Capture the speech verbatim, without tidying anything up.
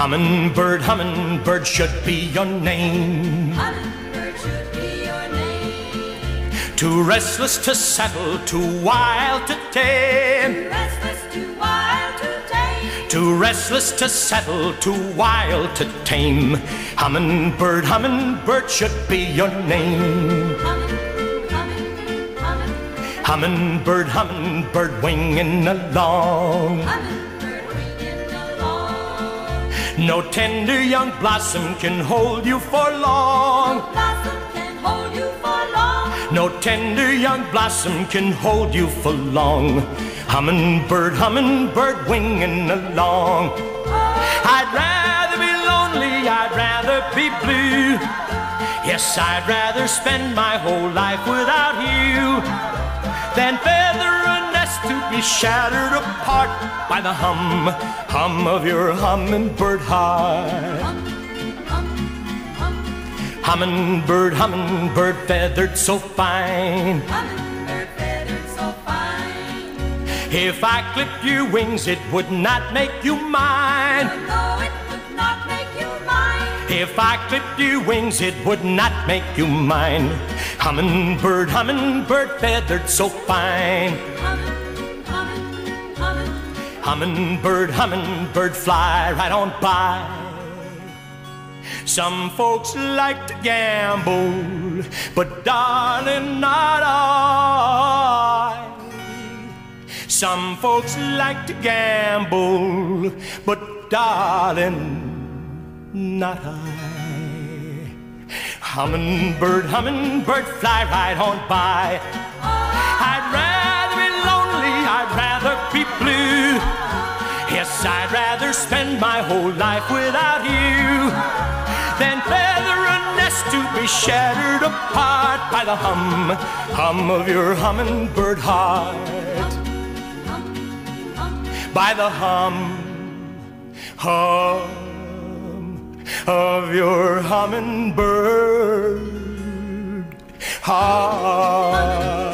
Hummingbird, hummingbird should be your name. Hummingbird should be your name. Too restless to settle, too wild to tame. Too restless, too wild to tame. Too restless to settle, too wild to tame. Hummingbird, hummingbird should be your name. Humming, humming, humming. Hummingbird, hummingbird winging along. Hummingbird winging along. No tender young blossom can hold you for long. No blossom can hold you for long. No tender young blossom can hold you for long. Hummingbird, hummingbird winging along. I'd rather be lonely, I'd rather be blue. Yes, I'd rather spend my whole life without you than feather a nest to be shattered apart by the hum, hum of your hummingbird heart. Hum, hum, hum. Hummingbird, hummingbird feathered so fine. Hummingbird feathered so fine. If I clipped your wings, it would not make you mine. No, it would not make you mine. If I clipped your wings, it would not make you mine. Hummingbird, hummingbird feathered so fine. Humming, humming, humming. Hummingbird, hummingbird fly right on by. Some folks like to gamble, but darling, not I. Some folks like to gamble, but darling, not I. Hummingbird, hummingbird fly right on by. I'd rather be lonely, I'd rather be blue. Yes, I'd rather spend my whole life without you than feather a nest to be shattered apart by the hum, hum of your hummingbird heart. By the hum, hum of your hummingbird heart.